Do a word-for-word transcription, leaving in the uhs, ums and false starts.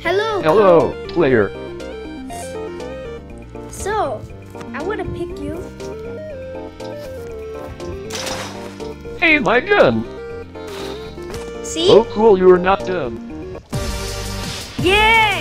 Hello. Hello, player. So, I want to pick you. Hey, my gun. See? Oh, cool, you're not done. Yeah!